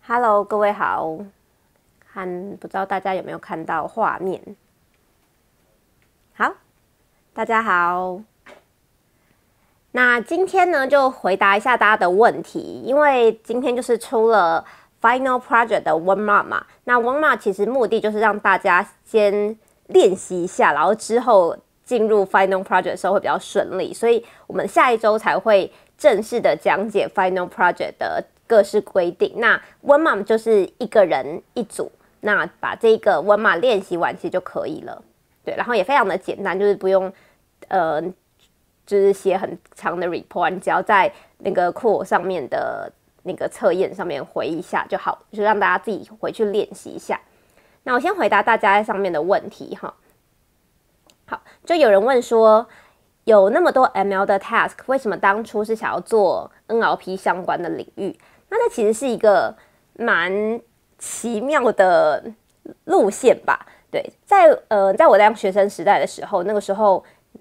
Hello，各位好，不知道大家有没有看到画面？好，大家好。那今天呢，就回答一下大家的问题，因为今天就是出了 Final Project 的 Warm Up 嘛。那 Warm Up 其实目的就是让大家先练习一下，然后之后进入 Final Project 的时候会比较顺利。所以我们下一周才会正式的讲解 Final Project 的各式规定。那 Warm Up 就是一个人一组，那把这个 Warm Up 练习完其实就可以了。对，然后也非常的简单，就是不用就是写很长的 report， 你只要在那个 core 上面的那个测验上面回一下就好，就让大家自己回去练习一下。那我先回答大家在上面的问题哈。好，就有人问说，有那么多 ML 的 task， 为什么当初是想要做 NLP 相关的领域？那这其实是一个蛮奇妙的路线吧。对，在我当学生时代的时候，那个时候，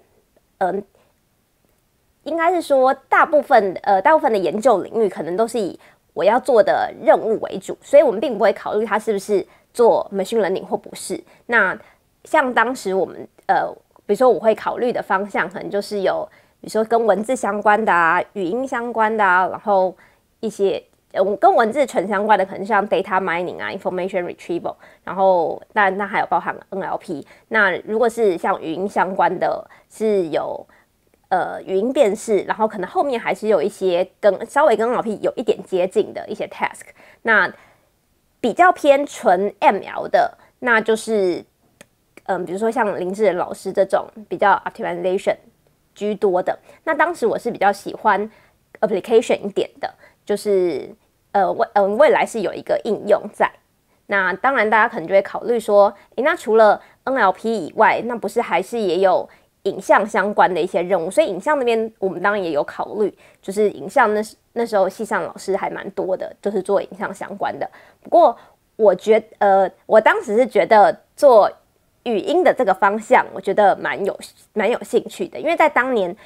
应该是说大部分的研究领域可能都是以我要做的任务为主，所以我们并不会考虑它是不是做 machine learning 或不是。那像当时我们比如说我会考虑的方向，可能就是有比如说跟文字相关的啊，语音相关的啊，然后一些跟文字纯相关的，可能像 data mining 啊 ，information retrieval， 然后当然那还有包含 NLP。那如果是像语音相关的，是有语音辨识，然后可能后面还是有一些稍微跟 NLP 有一点接近的一些 task。那比较偏纯 ML 的，那就是比如说像林志仁老师这种比较 optimization 居多的。那当时我是比较喜欢 application 一点的，就是未来是有一个应用在。那当然大家可能就会考虑说，那除了 NLP 以外，那不是还是也有影像相关的一些任务？所以影像那边我们当然也有考虑，就是影像那时候系上老师还蛮多的，就是做影像相关的。不过我当时是觉得做语音的这个方向，我觉得蛮有兴趣的，因为在当年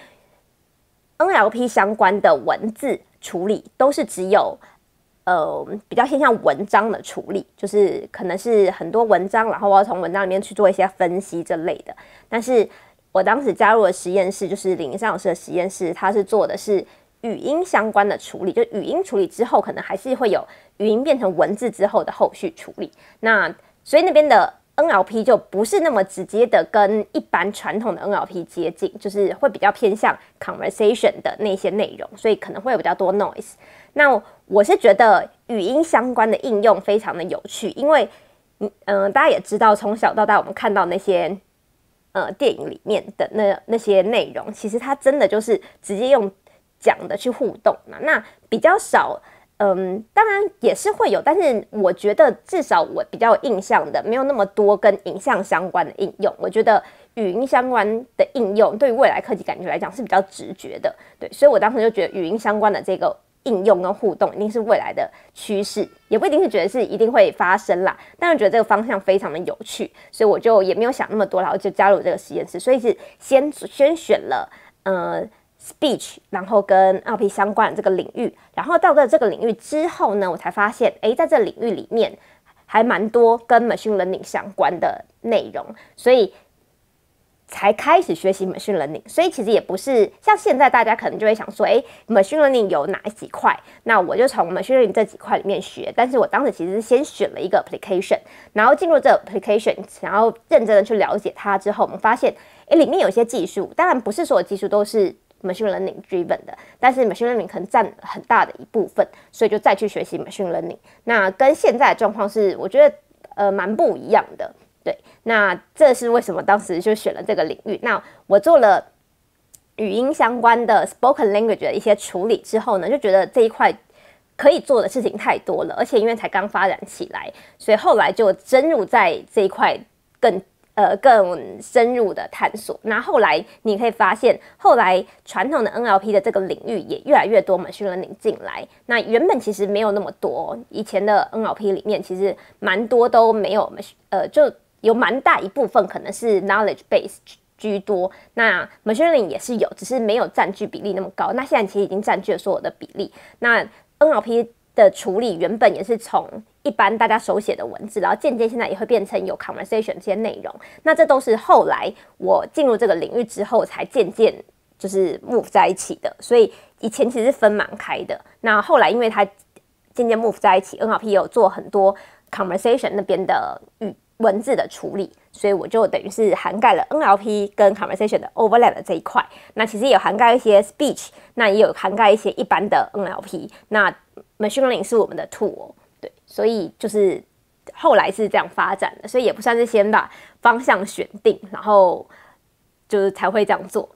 NLP 相关的文字处理都是只有比较偏向文章的处理，就是可能是很多文章，然后我要从文章里面去做一些分析这类的。但是我当时加入的实验室，就是林尚老师的实验室，他是做的是语音相关的处理，就语音处理之后，可能还是会有语音变成文字之后的后续处理。那所以那边的 NLP 就不是那么直接的跟一般传统的 NLP 接近，就是会比较偏向 conversation 的那些内容，所以可能会有比较多 noise。那我是觉得语音相关的应用非常的有趣，因为大家也知道，从小到大我们看到那些电影里面的那些内容，其实它真的就是直接用讲的去互动嘛。那比较少，当然也是会有，但是我觉得至少我比较有印象的，没有那么多跟影像相关的应用。我觉得语音相关的应用对于未来科技感觉来讲是比较直觉的，对，所以我当时就觉得语音相关的这个应用跟互动一定是未来的趋势，也不一定是觉得是一定会发生啦，但是觉得这个方向非常的有趣，所以我就也没有想那么多，然后就加入这个实验室，所以是先选了speech， 然后跟 NLP 相关的这个领域，然后到了这个领域之后呢，我才发现，在这领域里面还蛮多跟 machine learning 相关的内容，所以才开始学习 machine learning。所以其实也不是像现在大家可能就会想说，machine learning 有哪几块？那我就从 machine learning 这几块里面学。但是我当时其实是先选了一个 application， 然后进入这个 application， 想要认真的去了解它之后，我们发现，里面有些技术，当然不是所有技术都是machine learning driven 的，但是 machine learning 可能占很大的一部分，所以就再去学习 machine learning。那跟现在的状况是，我觉得蛮不一样的。对，那这是为什么当时就选了这个领域。那我做了语音相关的 spoken language 的一些处理之后呢，就觉得这一块可以做的事情太多了，而且因为才刚发展起来，所以后来就深入在这一块更深入的探索。那后来你可以发现，后来传统的 NLP 的这个领域也越来越多 machine learning 进来。那原本其实没有那么多，以前的 NLP 里面其实蛮多都没有就有蛮大一部分可能是 knowledge base 居多。那 machine learning 也是有，只是没有占据比例那么高。那现在其实已经占据了所有的比例。那 NLP 的处理原本也是从一般大家手写的文字，然后渐渐现在也会变成有 conversation 这些内容。那这都是后来我进入这个领域之后才渐渐就是 move 在一起的，所以以前其实分蛮开的。那后来因为它渐渐 move 在一起 ，NLP 也有做很多 conversation 那边的文字的处理，所以我就等于是涵盖了 NLP 跟 conversation 的 overlap 的这一块。那其实也有涵盖一些 speech， 那也有涵盖一些一般的 NLP。那 machine learning 是我们的 tool， 对，所以就是后来是这样发展的，所以也不算是先把方向选定，然后就是才会这样做。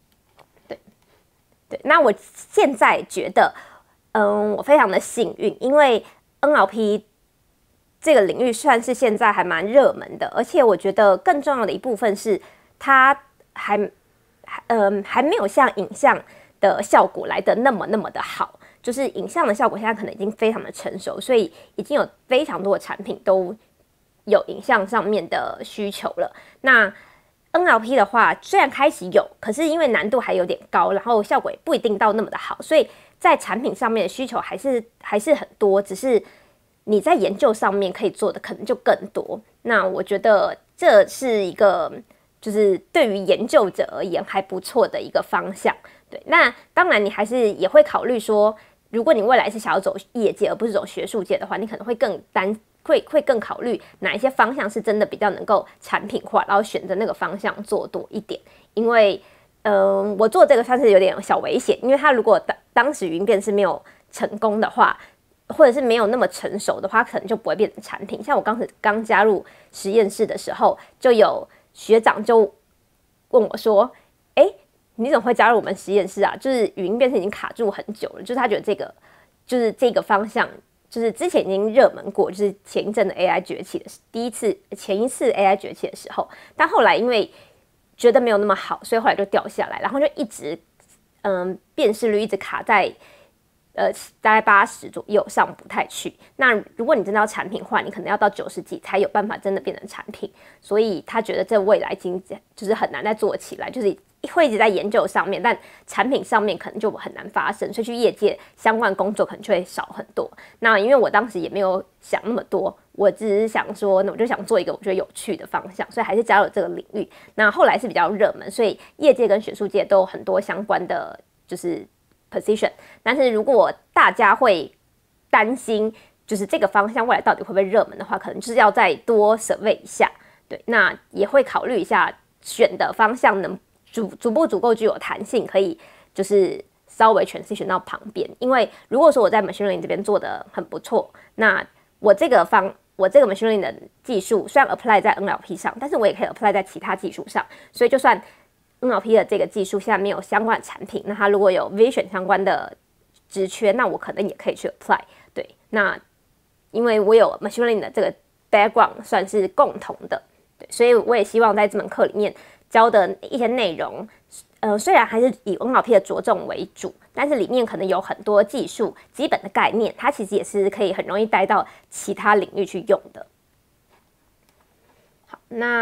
对，那我现在觉得，我非常的幸运，因为 NLP 这个领域算是现在还蛮热门的，而且我觉得更重要的一部分是它还没有像影像的效果来的那么的好。就是影像的效果现在可能已经非常的成熟，所以已经有非常多的产品都有影像上面的需求了。那 NLP 的话，虽然开始有，可是因为难度还有点高，然后效果也不一定到那么的好，所以在产品上面的需求还是很多，只是你在研究上面可以做的可能就更多。那我觉得这是一个就是对于研究者而言还不错的一个方向。对，那当然你还是也会考虑说，如果你未来是想要走业界而不是走学术界的话，你可能会会更考虑哪一些方向是真的比较能够产品化，然后选择那个方向做多一点。因为我做这个算是有点小危险，因为它如果当时语音辨识没有成功的话，或者是没有那么成熟的话，可能就不会变成产品。像我刚加入实验室的时候，就有学长就问我说：“你怎么会加入我们实验室啊？就是语音辨识已经卡住很久了，就是他觉得这个方向，就是之前已经热门过，就是前一阵的 AI 崛起的前一次 AI 崛起的时候，但后来因为觉得没有那么好，所以后来就掉下来，然后就一直辨识率一直卡在大概80左右，上不太去。那如果你真的要产品化，你可能要到90几才有办法真的变成产品。所以他觉得这未来经济就是很难再做起来，就是会一直在研究上面，但产品上面可能就很难发生，所以去业界相关工作可能就会少很多。那因为我当时也没有想那么多，我只是想说，那我就想做一个我觉得有趣的方向，所以还是加入这个领域。那后来是比较热门，所以业界跟学术界都有很多相关的就是position。但是如果大家会担心，就是这个方向未来到底会不会热门的话，可能就是要再多 survey 一下。对，那也会考虑一下选的方向能足不足够具有弹性，可以就是稍微transition到旁边。因为如果说我在 machine learning 这边做的很不错，那我这个 machine learning 的技术虽然 apply 在 NLP 上，但是我也可以 apply 在其他技术上。所以就算 NLP 的这个技术现在没有相关的产品，那它如果有 vision 相关的职缺，那我可能也可以去 apply。对，那因为我有 machine learning 的这个 background 算是共同的，对，所以我也希望在这门课里面教的一些内容，虽然还是以 NLP 的着重为主，但是里面可能有很多技术基本的概念，它其实也是可以很容易带到其他领域去用的。好，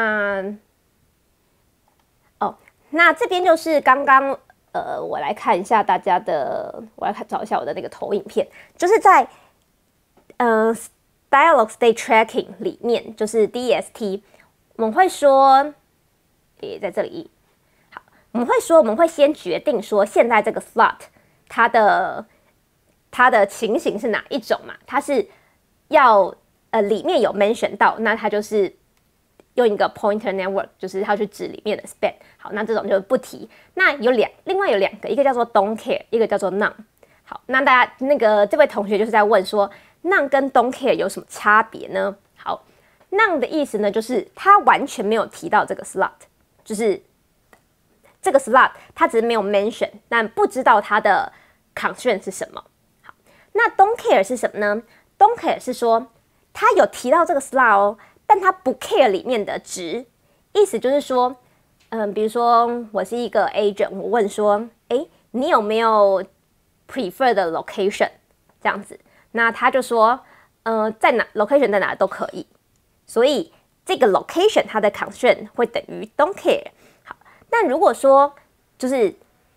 那这边就是刚刚我来看一下大家的，我来找一下我的那个投影片，就是在Dialogue State Tracking 里面，就是 DST， 我们会说，在这里，好，我们会先决定说现在这个 slot 它的情形是哪一种嘛？它是要里面有 mention 到，那它就是用一个 pointer network， 就是它去指里面的 span。好，那这种就不提。那另外有两个，一个叫做 don't care， 一个叫做 none。好，那大家这位同学就是在问说 none 跟 don't care 有什么差别呢？好 ，none 的意思呢，就是他完全没有提到这个 slot， 就是这个 slot 他只是没有 mention， 但不知道它的 constraint 是什么。好，那 don't care 是什么呢？ don't care 是说他有提到这个 slot 哦，但他不 care 里面的值，意思就是说，比如说我是一个 agent， 我问说，你有没有 prefer 的 location 这样子，那他就说，在哪 location 在哪都可以，所以这个 location 它的 constraint 会等于 don't care。好，但如果说就是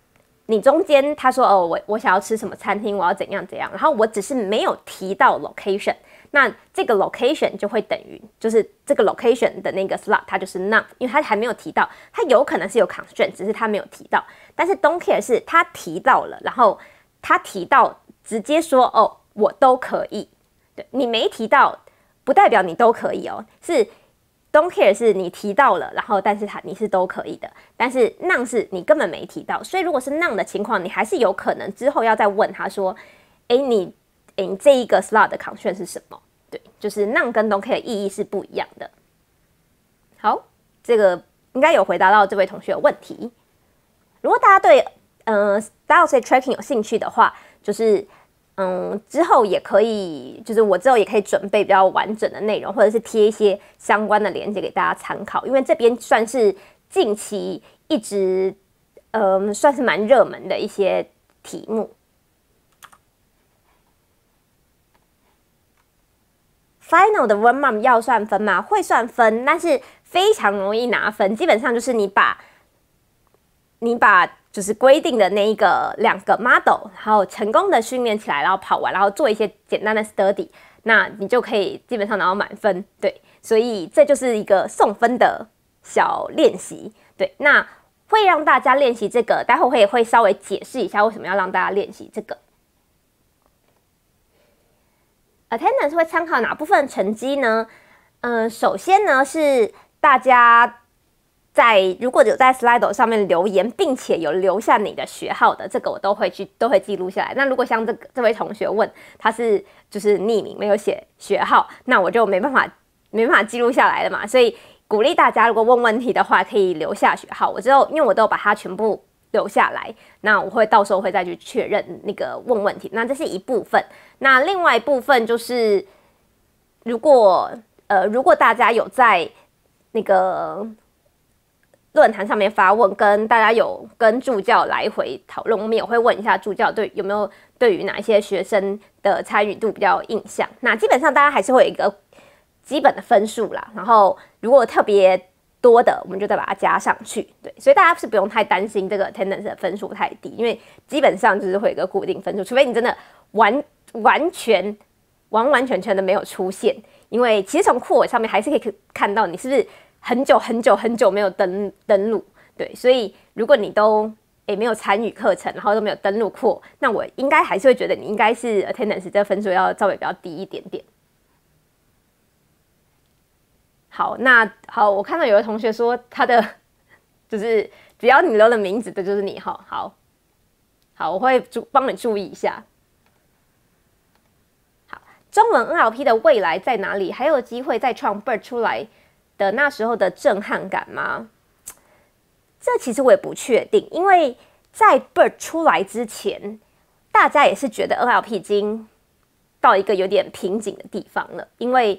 你中间他说哦，我想要吃什么餐厅，我要怎样怎样，然后我只是没有提到 location， 那这个 location 就会等于就是这个 location 的那个 slot 它就是 none， 因为它还没有提到，它有可能是有 constraint， 只是它没有提到。但是 don't care 是他提到了，然后他提到直接说哦，我都可以。对，你没提到不代表你都可以哦，是 don't care 是你提到了，然后但是你是都可以的，但是 none 是你根本没提到，所以如果是 none 的情况，你还是有可能之后要再问他说，你这一个 slot 的 constraint 是什么？对，就是 none 跟 don't care 的意义是不一样的。好，这个应该有回答到这位同学的问题。如果大家对dialstate tracking 有兴趣的话，就是之后也可以，就是我之后也可以准备比较完整的内容，或者是贴一些相关的连结给大家参考，因为这边算是近期一直算是蛮热门的一些题目。Final 的 one month 要算分吗？会算分，但是非常容易拿分。基本上就是你把就是规定的那一个2个 model， 然后成功的训练起来，然后跑完，然后做一些简单的 study， 那你就可以基本上拿到满分。对，所以这就是一个送分的小练习。对，那会让大家练习这个，待会会稍微解释一下为什么要让大家练习这个。Attendance 会参考哪部分成绩呢？首先呢是大家如果有在 Slido 上面留言，并且有留下你的学号的，这个我都会记录下来。那如果像这位同学问，他是就是匿名没有写学号，那我就没办法记录下来了嘛。所以鼓励大家，如果问问题的话，可以留下学号。我之后因为我都把它全部留下来，那我会到时候会再去确认那个问题。那这是一部分。那另外一部分就是，如果大家有在那个论坛上面发问，跟大家有跟助教来回讨论，我们也会问一下助教有没有对于哪一些学生的参与度比较有印象。那基本上大家还是会有一个基本的分数啦，然后如果特别多的，我们就再把它加上去。对，所以大家是不用太担心这个 attendance 的分数太低，因为基本上就是会有一个固定分数，除非你真的完全的没有出现。因为其实从库尾上面还是可以看到你是不是很久没有登录。对，所以如果你都没有参与课程，然后都没有登录库，那我应该还是会觉得你应该是 attendance 这个分数要稍微比较低一点点。好，我看到有的同学说他的就是只要你留了名字的就是你。好，我会帮你注意一下。好，中文 NLP 的未来在哪里？还有机会再创 BERT 出来的那时候的震撼感吗？这其实我也不确定，因为在 BERT 出来之前，大家也是觉得 NLP 已经到一个有点瓶颈的地方了，因为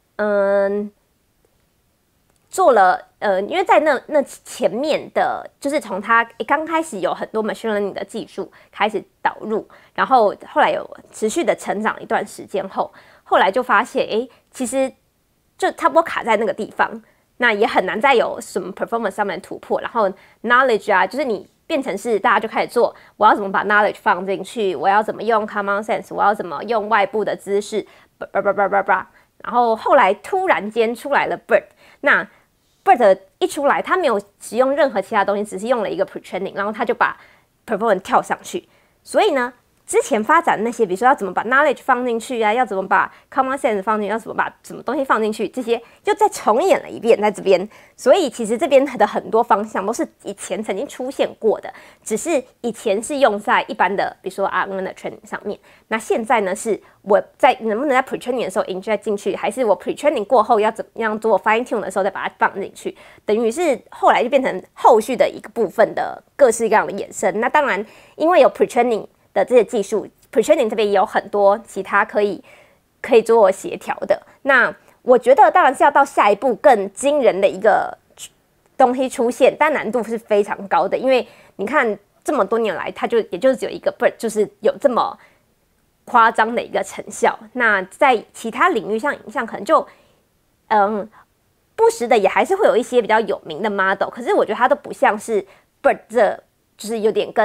做了因为在那前面的，就是从它刚开始有很多 machine learning 的技术开始导入，然后后来有持续的成长一段时间后来就发现其实就差不多卡在那个地方，那也很难再有什么 performance 上面的突破。然后 knowledge 啊，就是你变成是大家就开始做，我要怎么把 knowledge 放进去，我要怎么用 common sense， 我要怎么用外部的知识，然后后来突然间出来了 BERT， 那 BERT 一出来，它没有使用任何其他东西，只是用了一个 pre-training， 然后它就把 performance 跳上去。所以呢，之前发展那些，比如说要怎么把 knowledge 放进去啊，要怎么把 common sense 放进去，要怎么把什么东西放进去，这些就再重演了一遍在这边。所以其实这边的很多方向都是以前曾经出现过的，只是以前是用在一般的，比如说 RNN 的 training 上面。那现在呢，是我能不能在 pre-training 的时候 inject 进去，还是我 pre-training 过后要怎么样做 fine tune 的时候再把它放进去？等于是后来就变成后续的一个部分的各式各样的衍生。那当然，因为有 pre-training 的这些技术 ，pre-training 这边也有很多其他可以做协调的。那我觉得当然是要到下一步更惊人的一个东西出现，但难度是非常高的，因为你看这么多年来，它也就是只有一个 BERT， 就是有这么夸张的一个成效。那在其他领域，像影像，可能就不时的也还是会有一些比较有名的 model， 可是我觉得它都不像是 BERT， 这就是有点跟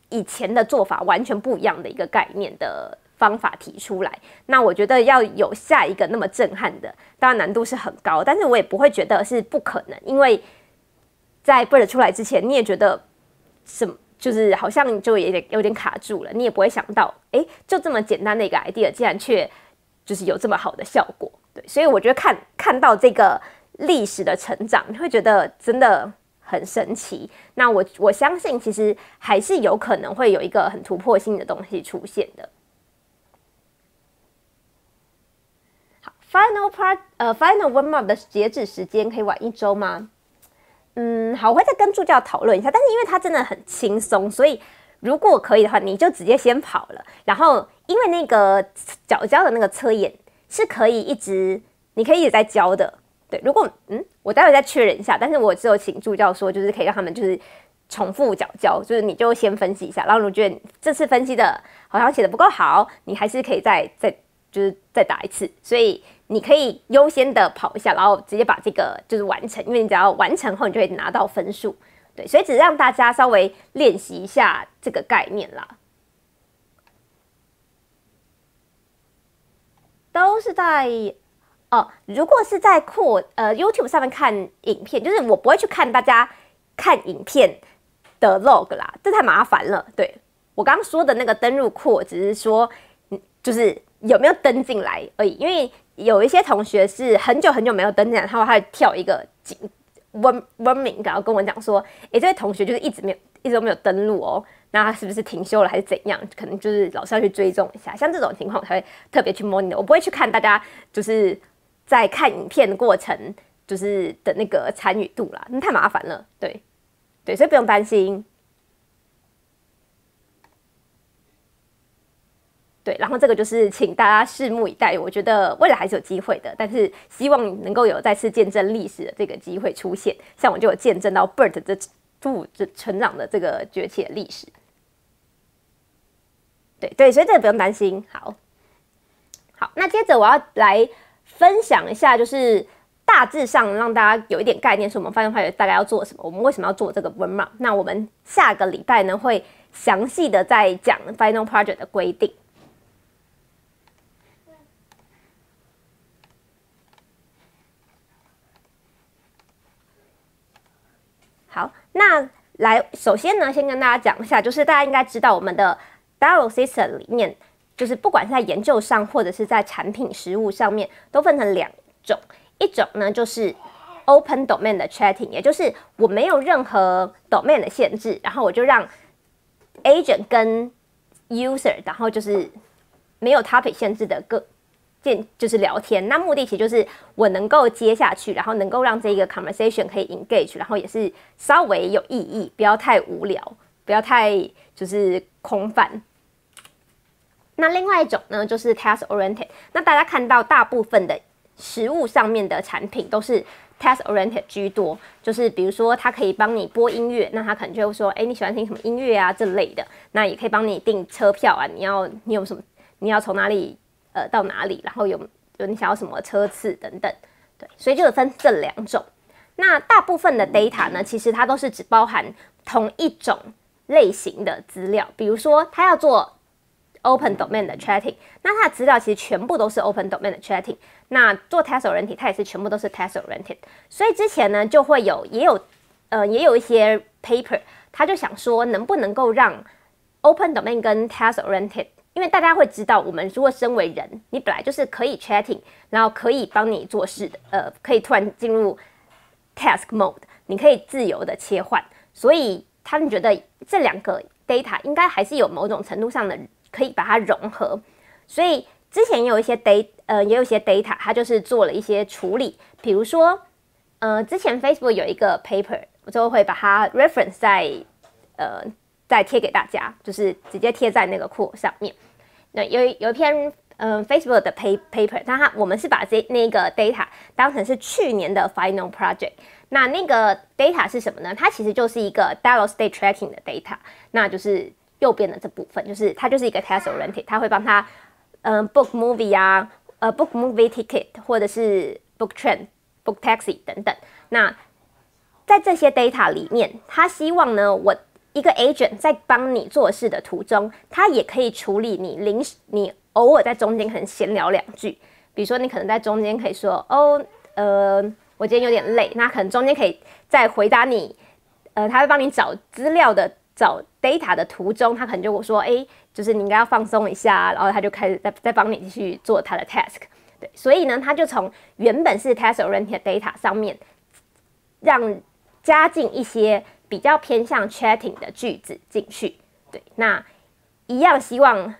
以前的做法完全不一样的一个概念的方法提出来。那我觉得要有下一个那么震撼的，当然难度是很高，但是我也不会觉得是不可能，因为在 BERT 出来之前，你也觉得什么就是好像就有点卡住了，你也不会想到，就这么简单的一个 idea， 竟然却就是有这么好的效果。对，所以我觉得看到这个历史的成长，你会觉得真的很神奇。那我相信，其实还是有可能会有一个很突破性的东西出现的。好 ，Final warm up 的截止时间可以晚1周吗？好，我会再跟助教讨论一下。但是因为它真的很轻松，所以如果可以的话，你就直接先跑了。然后因为那个脚教的那个测验是可以你可以一直在教的。对，如果我待会再确认一下。但是我只有请助教说，就是可以让他们就是重复脚教，就是你就先分析一下。然后如果觉得这次分析的好像写的不够好，你还是可以再打一次。所以你可以优先的跑一下，然后直接把这个就是完成，因为你只要完成后，你就会拿到分数。对，所以只是让大家稍微练习一下这个概念啦。都是在如果是在YouTube 上面看影片，就是我不会去看大家看影片的 log 啦，这太麻烦了。对，我刚刚说的那个登入库，只是说就是有没有登进来而已，因为有一些同学是很久没有登进来，他会跳一个warning，然后跟我讲说，这位同学就是一直都没有登录哦，那他是不是停休了还是怎样？可能就是老师要去追踪一下，像这种情况才会特别去 monitor。我不会去看大家就是在看影片的过程就是的那个参与度啦，那太麻烦了。对，所以不用担心。对，然后这个就是请大家拭目以待，我觉得未来还是有机会的，但是希望能够有再次见证历史的这个机会出现，像我就有见证到 BERT 这成长的这个崛起的历史。对，所以这个不用担心。好，那接着我要来分享一下，就是大致上让大家有一点概念，说我们 Final Project 大概要做什么，我们为什么要做这个 warm up。那我们下个礼拜呢会详细的再讲 Final Project 的规定。好，那首先呢，先跟大家讲一下，就是大家应该知道我们的 Dialog System 里面，就是不管是在研究上或者是在产品实务上面，都分成2种。一种呢就是 Open Domain 的 Chatting， 也就是我没有任何 Domain 的限制，然后我就让 Agent 跟 User， 然后就是没有 Topic 限制的就是聊天，那目的其实就是我能够接下去，然后能够让这个 conversation 可以 engage， 然后也是稍微有意义，不要太无聊，不要太就是空泛。那另外一种呢，就是 task oriented。那大家看到大部分的实物上面的产品都是 task oriented 居多，就是比如说它可以帮你播音乐，那它可能就会说，你喜欢听什么音乐啊这类的。那也可以帮你订车票啊，你有什么，你要从哪里到哪里，然后有你想要什么车次等等，对，所以就分这2种。那大部分的 data 呢，其实它都是只包含同一种类型的资料，比如说它要做 open domain 的 chatting， 那它的资料其实全部都是 open domain 的 chatting。那做 task oriented， 它也是全部都是 task oriented。所以之前呢，就会也有一些 paper， 他就想说能不能够让 open domain 跟 task oriented。因为大家会知道，我们如果身为人，你本来就是可以 chatting， 然后可以帮你做事的，可以突然进入 task mode， 你可以自由的切换，所以他们觉得这2个 data 应该还是有某种程度上的可以把它融合，所以之前也有一些 data， 它就是做了一些处理，比如说，之前 Facebook 有一个 paper， 我就会把它 reference 再贴给大家，就是直接贴在那个库上面。那有一篇Facebook 的 paper， 但我们是把那个 data 当成是去年的 Final Project。那个 data 是什么呢？它其实就是一个 Dialog State Tracking 的 data， 那就是右边的这部分，就是它就是一个 task oriented， 它会帮它book movie 啊，book movie ticket 或者是 book train、book taxi 等等。那在这些 data 里面，他希望呢，我一个 agent 在帮你做事的途中，他也可以处理你偶尔在中间可能闲聊2句，比如说你可能在中间可以说我今天有点累，那可能中间可以在回答你，他会帮你找资料的找 data 的途中，他可能就会说，就是你应该要放松一下，然后他就开始再帮你继续做他的 task。对，所以呢，他就从原本是 task-oriented data 上面，加进一些比较偏向 chatting 的句子进去。对，那一样希望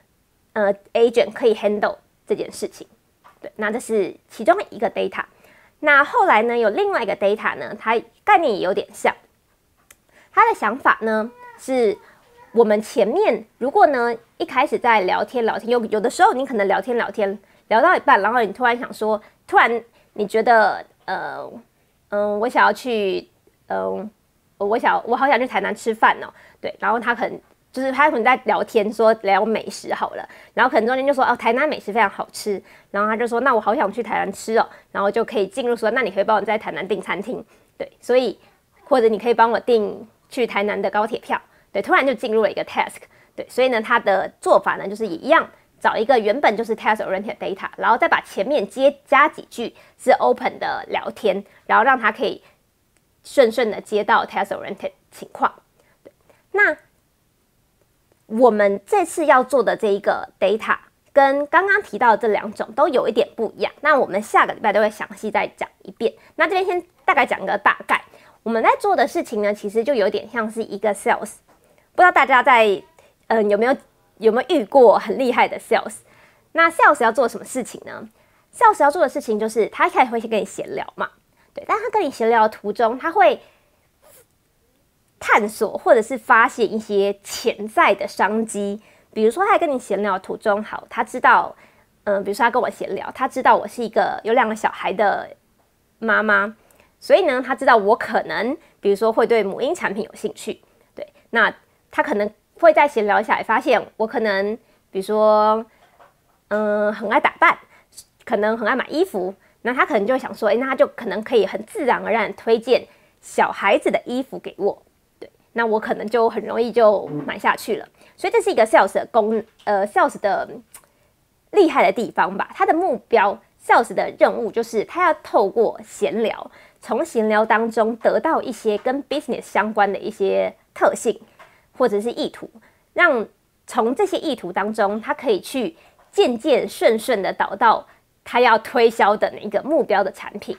agent 可以 handle 这件事情。对，那这是其中一个 data。那后来呢，有另外一个 data 呢，它概念也有点像。他的想法呢是，我们前面如果呢一开始在聊天，有的时候你可能聊天聊到一半，然后你突然想说，突然你觉得我想要去我好想去台南吃饭哦，对，然后他可能在聊天说聊美食好了，然后可能中间就说台南美食非常好吃，然后他就说那我好想去台南吃哦，然后就可以进入说那你可以帮我在台南订餐厅，对，所以或者你可以帮我订去台南的高铁票，对，突然就进入了一个 task， 对，所以呢他的做法呢就是也一样。找一个原本就是 task-oriented data， 然后再把前面加几句是 open 的聊天，然后让它可以顺的接到 task-oriented 情况。对，那我们这次要做的这一个 data 跟刚刚提到的这2种都有一点不一样。那我们下个礼拜都会详细再讲一遍。那这边先大概讲个大概。我们在做的事情呢，其实就有点像是一个 sales。不知道大家在有没有遇过很厉害的 sales？ 那 sales 要做什么事情呢？ sales 要做的事情就是他一开始会先跟你闲聊嘛，对，但他跟你闲聊的途中，他会探索或者是发现一些潜在的商机。比如说他在跟你闲聊的途中，好，他知道，比如说他跟我闲聊，他知道我是一个有2个小孩的妈妈，所以呢，他知道我可能，比如说会对母婴产品有兴趣，对，那他可能会再闲聊一下，也发现我可能，比如说，很爱打扮，可能很爱买衣服，那他可能就会想说，那他就可能可以很自然而然推荐小孩子的衣服给我，对，那我可能就很容易就买下去了。所以这是一个 sales 的sales 的厉害的地方吧。他的目标 sales 的任务就是他要透过闲聊，从闲聊当中得到一些跟 business 相关的一些特性。或者是意图，让从这些意图当中，他可以去渐渐顺的导到他要推销的那个目标的产品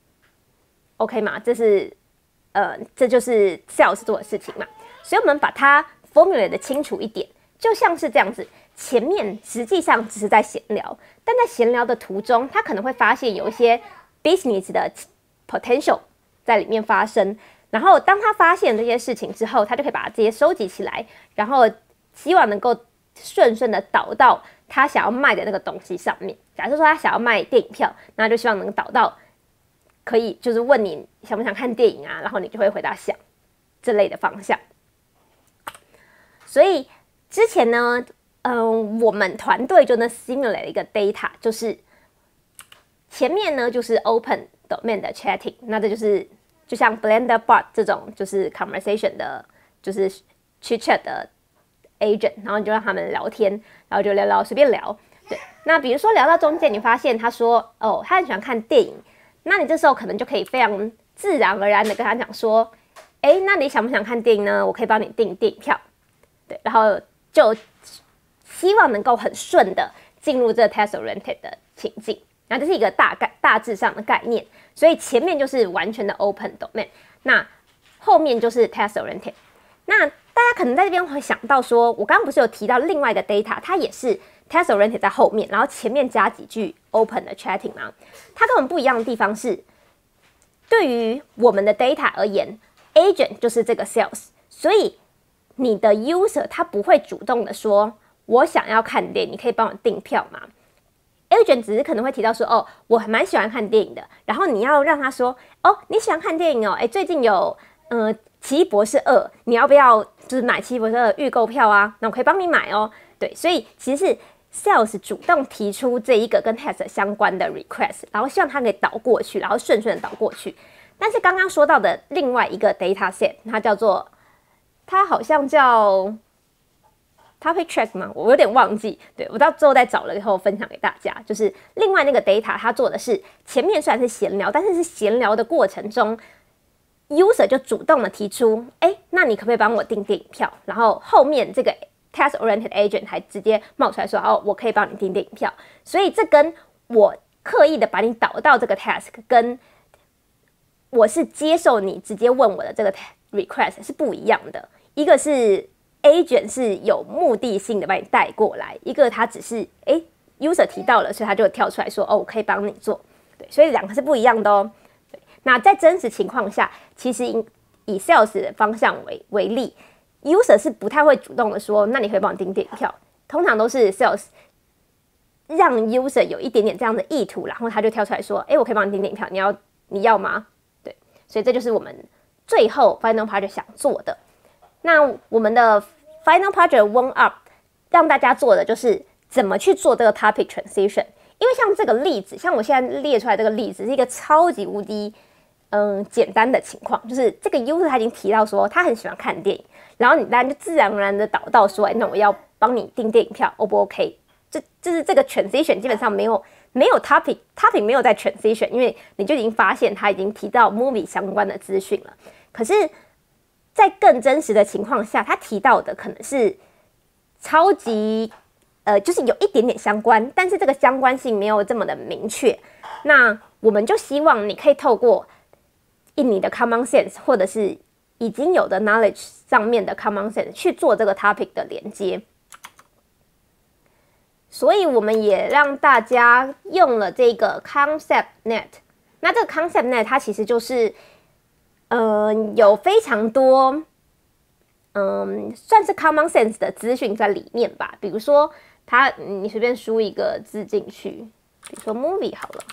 ，OK 吗？这就是 sales 做的事情嘛。所以我们把它 formulate 的清楚一点，就像是这样子。前面实际上只是在闲聊，但在闲聊的途中，他可能会发现有一些 business 的 potential 在里面发生。然后当他发现这些事情之后，他就可以把这些收集起来，然后希望能够顺的导到他想要卖的那个东西上面。假设说他想要卖电影票，那就希望能导到可以就是问你想不想看电影啊，然后你就会回答想这类的方向。所以之前呢，我们团队就能 simulate 一个 data， 就是前面呢就是 open domain 的 chatting， 那这就是就像 Blender bot 这种就是 conversation 的，就是 chit chat 的 agent， 然后你就让他们聊天，然后就聊随便聊。对，那比如说聊到中间，你发现他说他很喜欢看电影，那你这时候可能就可以非常自然而然的跟他讲说，那你想不想看电影呢？我可以帮你订电影票。对，然后就希望能够很顺的进入这 task-oriented 的情境。那这是一个大致上的概念，所以前面就是完全的 open domain， 那后面就是 task-oriented。那大家可能在这边会想到说，我刚刚不是有提到另外一个 data， 它也是 task-oriented 在后面，然后前面加几句 open 的 chatting 吗？它跟我们不一样的地方是，对于我们的 data 而言 ，agent 就是这个 sales， 所以你的 user 他不会主动的说，我想要看电影，你可以帮我订票吗？agent 只是可能会提到说，我蛮喜欢看电影的，然后你要让他说，你喜欢看电影哦，最近有奇异博士2，你要不要就是买奇异博士2预购票啊？那我可以帮你买哦。对，所以其实是 sales 主动提出这一个跟 task 相关的 request， 然后希望他可以导过去，然后顺的导过去。但是刚刚说到的另外一个 data set， 它叫做它好像叫 Topic Track 吗？我有点忘记。对，我到最后再找了以后分享给大家。就是另外那个 data， 它做的是前面虽然是闲聊，但是闲聊的过程中 ，user 就主动的提出，那你可不可以帮我订电影票？然后后面这个 task oriented agent 还直接冒出来说，我可以帮你订电影票。所以这跟我刻意的把你导到这个 task， 跟我是接受你直接问我的这个 request 是不一样的。一个是 agent 是有目的性的把你带过来，一个他只是user 提到了，所以他就跳出来说我可以帮你做。对，所以两个是不一样的哦。对，那在真实情况下，其实以 sales 的方向为例 ，user 是不太会主动的说，那你可以帮我订电影票。通常都是 sales 让 user 有一点点这样的意图，然后他就跳出来说，我可以帮你订电影票，你要吗？对，所以这就是我们最后 final project 想做的。那我们的 final project warm up 让大家做的就是怎么去做这个 topic transition。因为像这个例子，像我现在列出来这个例子是一个超级无敌简单的情况，就是这个 user 他已经提到说他很喜欢看电影，然后你当然就自然而然的导到说，那我要帮你订电影票 ，O 不 OK？就是这个 transition 基本上没有 topic 没有在 transition， 因为你就已经发现他已经提到 movie 相关的资讯了。可是，在更真实的情况下，他提到的可能是超级就是有一点点相关，但是这个相关性没有这么的明确。那我们就希望你可以透过你的 common sense 或者是已经有的 knowledge 上面的 common sense 去做这个 topic 的连接。所以我们也让大家用了这个 concept net。那这个 concept net 它其实就是有非常多算是 common sense 的资讯在里面吧。比如说你随便输一个字进去，比如说 movie 好了，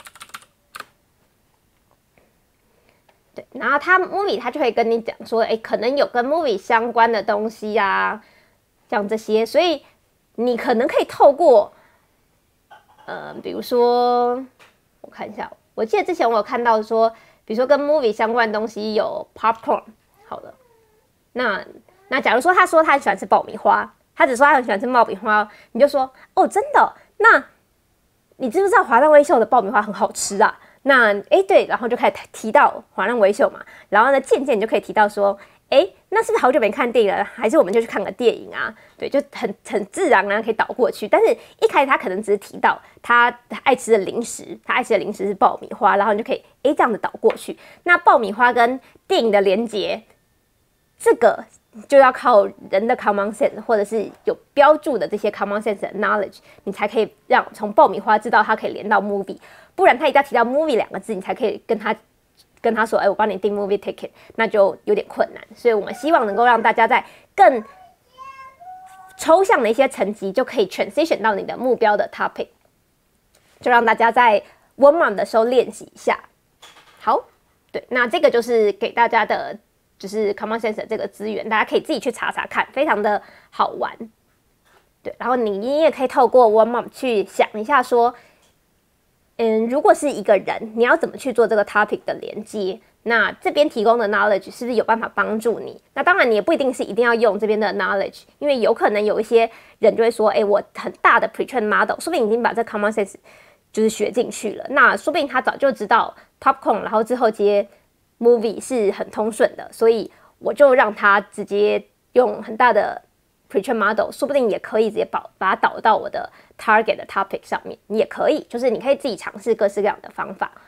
对，然后movie 它就会跟你讲说，可能有跟 movie 相关的东西啊，像这些，所以你可能可以透过比如说我看一下，我记得之前我有看到说，比如说跟 movie 相关的东西有 popcorn， 好了，那假如说他说他很喜欢吃爆米花，他只说他很喜欢吃爆米花，你就说真的？那你知不知道华纳威秀的爆米花很好吃啊？那对，然后就开始提到华纳威秀嘛，然后呢渐渐你就可以提到说，那是不是好久没看电影了？还是我们就去看个电影啊？对，就很自然可以导过去。但是一开始他可能只是提到他爱吃的零食，他爱吃的零食是爆米花，然后你就可以这样子导过去。那爆米花跟电影的连结，这个就要靠人的 common sense 或者是有标注的这些 common sense 的 knowledge， 你才可以让从爆米花知道它可以连到 movie， 不然他一定要提到 movie 两个字，你才可以跟他说，我帮你订 movie ticket， 那就有点困难。所以我们希望能够让大家在更抽象的一些层级就可以 transition 到你的目标的 topic， 就让大家在 warm up 的时候练习一下。好，对，那这个就是给大家的就是 common sense 的这个资源，大家可以自己去查查看，非常的好玩。对，然后你也可以透过 warm up 去想一下说，如果是一个人，你要怎么去做这个 topic 的连接？那这边提供的 knowledge 是不是有办法帮助你？那当然，你也不一定是一定要用这边的 knowledge， 因为有可能有一些人就会说，我很大的 pre-trained model， 说不定已经把这 common sense 就是学进去了。那说不定他早就知道 popcorn， 然后之后接 movie 是很通顺的，所以我就让他直接用很大的 pre-trained model， 说不定也可以直接把它导到我的 target 的 topic 上面，也可以，就是你可以自己尝试各式各样的方法。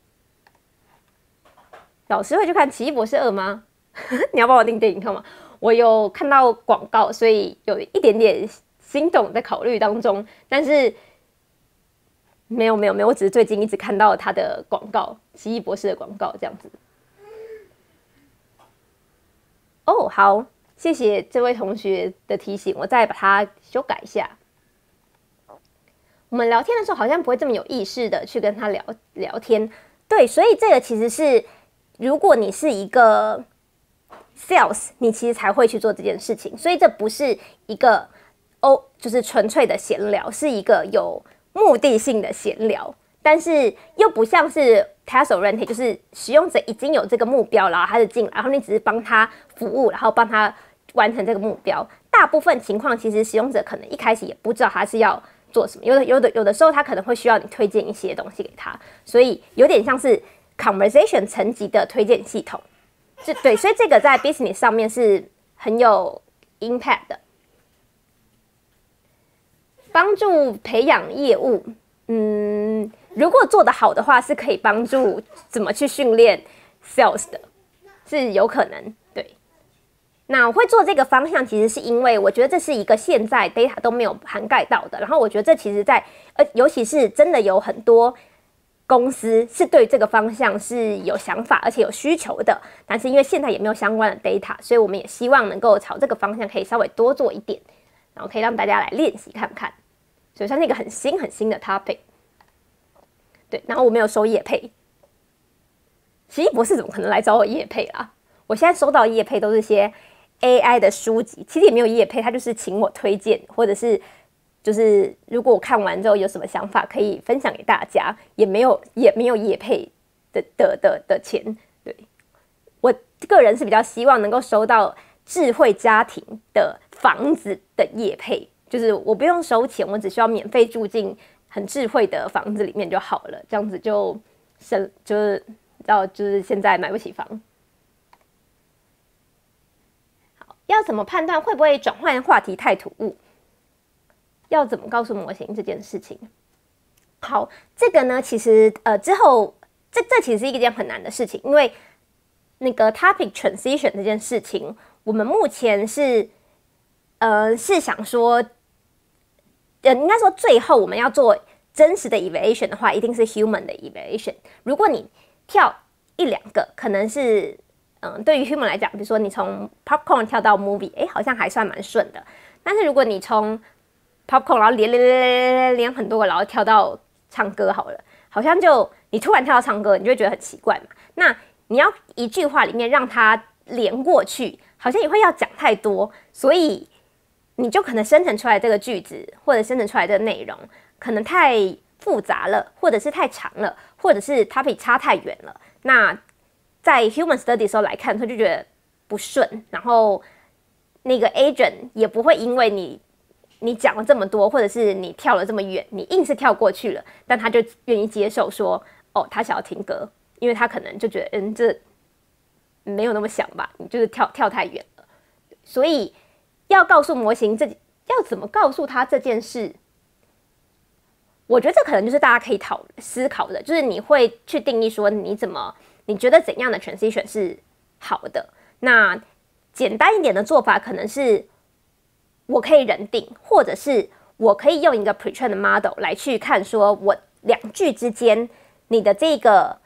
老师会去看《奇异博士2》吗？你要帮我订电影票吗？我有看到广告，所以有一点点心动，在考虑当中。但是没有，我只是最近一直看到他的广告，《奇异博士》的广告这样子。好，谢谢这位同学的提醒，我再把它修改一下。我们聊天的时候好像不会这么有意识的去跟他聊天，对，所以这个其实是。如果你是一个 sales， 你其实才会去做这件事情，所以这不是一个就是纯粹的闲聊，是一个有目的性的闲聊，但是又不像是 task oriented， 就是使用者已经有这个目标，然后他就进来，然后你只是帮他服务，然后帮他完成这个目标。大部分情况，其实使用者可能一开始也不知道他是要做什么，有的时候他可能会需要你推荐一些东西给他，所以有点像是 conversation 层级的推荐系统。对，所以这个在 business 上面是很有 impact 的。帮助培养业务，如果做得好的话，是可以帮助怎么去训练 sales 的，是有可能。对，那我会做这个方向，其实是因为我觉得这是一个现在 data 都没有涵盖到的。然后我觉得这其实在尤其是真的有很多公司是对这个方向是有想法而且有需求的，但是因为现在也没有相关的 data， 所以我们也希望能够朝这个方向可以稍微多做一点，然后可以让大家来练习看看。所以算是一个很新的 topic。对，然后我没有收业配，奇异博士怎么可能来找我业配啦？我现在收到业配都是些 AI 的书籍，其实也没有业配，他就是请我推荐，或者是就是如果我看完之后有什么想法可以分享给大家，也没有业配的钱。对，我个人是比较希望能够收到智慧家庭的房子的业配。就是我不用收钱，我只需要免费住进很智慧的房子里面就好了，这样子就是就是现在买不起房。好，要怎么判断会不会转换话题太突兀？要怎么告诉模型这件事情？好，这个呢，其实之后这其实是一件很难的事情，因为那个 topic transition 这件事情，我们目前是想说。应该说，最后我们要做真实的 evaluation 的话，一定是 human 的 evaluation。如果你跳一两个，可能是对于 human 来讲，比如说你从 popcorn 跳到 movie， 好像还算蛮顺的。但是如果你从 popcorn 然后连很多个，然后跳到唱歌好了，好像就你突然跳到唱歌，你就会觉得很奇怪嘛。那你要一句话里面让它连过去，好像也会要讲太多，所以。你就可能生成出来这个句子，或者生成出来的内容，可能太复杂了，或者是太长了，或者是 topic 差太远了。那在 human study 的时候来看，他就觉得不顺，然后那个 agent 也不会因为你讲了这么多，或者是你跳了这么远，你硬是跳过去了，但他就愿意接受说，哦，他想要听歌，因为他可能就觉得，这没有那么想吧，你就是跳太远了，所以。要告诉模型要怎么告诉他这件事，我觉得这可能就是大家可以思考的，就是你会去定义说你觉得怎样的 transition 是好的。那简单一点的做法可能是我可以人定，或者是我可以用一个 pre-trained model 来去看说我两句之间你的这个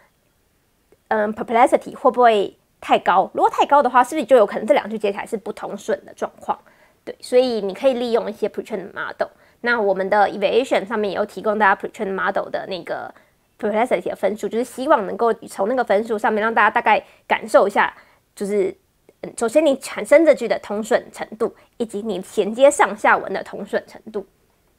perplexity 会不会太高？如果太高的话，是不是就有可能这两句接起来是不通顺的状况？对，所以你可以利用一些 pre-trained model。那我们的 evaluation 上面也有提供大家 pre-trained model 的那个 perplexity 的分数，就是希望能够从那个分数上面让大家大概感受一下，就是首先你产生这句的通顺程度，以及你衔接上下文的通顺程度。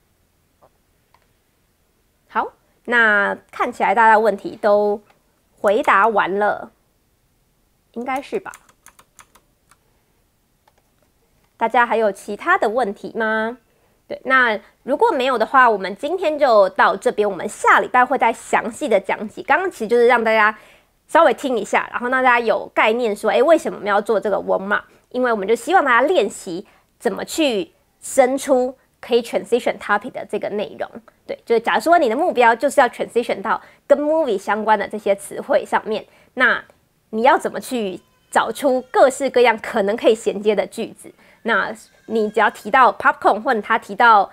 好，那看起来大家问题都回答完了。应该是吧？大家还有其他的问题吗？对，那如果没有的话，我们今天就到这边。我们下礼拜会再详细的讲解。刚刚其实就是让大家稍微听一下，然后让大家有概念说，为什么我们要做这个 warm up？ 因为我们就希望大家练习怎么去生出可以 transition topic 的这个内容。对，就是假如说你的目标就是要 transition 到跟 movie 相关的这些词汇上面，那你要怎么去找出各式各样可能可以衔接的句子？那你只要提到 popcorn 或者他提到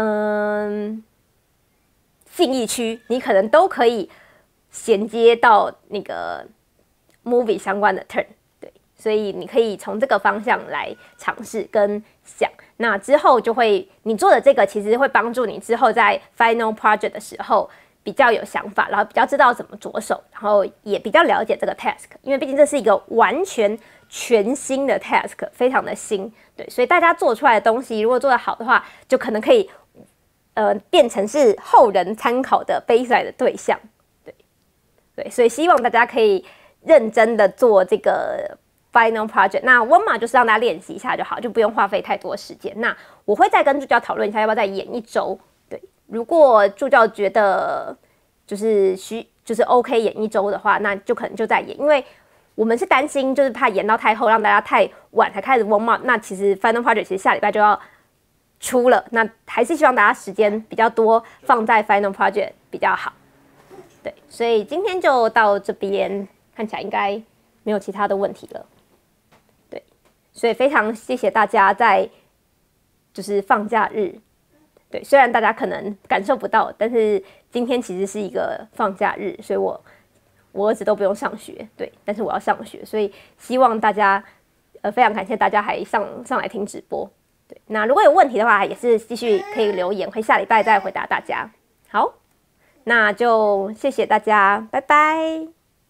信义区，你可能都可以衔接到那个 movie 相关的 term。对，所以你可以从这个方向来尝试跟想。那之后就会你做的这个其实会帮助你之后在 final project 的时候。比较有想法，然后比较知道怎么着手，然后也比较了解这个 task， 因为毕竟这是一个完全全新的 task， 非常的新，对，所以大家做出来的东西，如果做得好的话，就可能可以变成是后人参考的 baseline 的对象，对，所以希望大家可以认真的做这个 final project。那温嘛就是让大家练习一下就好，就不用花费太多时间。那我会再跟助教讨论一下，要不要再演1周。对，如果助教觉得就是OK 演1周的话，那就可能就再演，因为我们是担心就是怕演到太后，让大家太晚才开始 warm up。那其实 final project 其实下礼拜就要出了，那还是希望大家时间比较多放在 final project 比较好。对，所以今天就到这边，看起来应该没有其他的问题了。对，所以非常谢谢大家在就是放假日。对，虽然大家可能感受不到，但是今天其实是一个放假日，所以我儿子都不用上学，对，但是我要上学，所以希望大家非常感谢大家还上来听直播。对，那如果有问题的话，也是继续可以留言，会下礼拜再回答大家。好，那就谢谢大家，拜拜。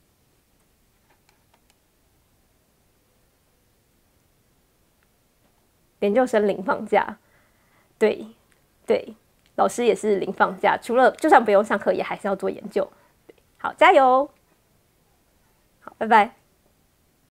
研究生零放假，对。对，老师也是零放假，除了就算不用上课，也还是要做研究。好，加油！好，拜拜。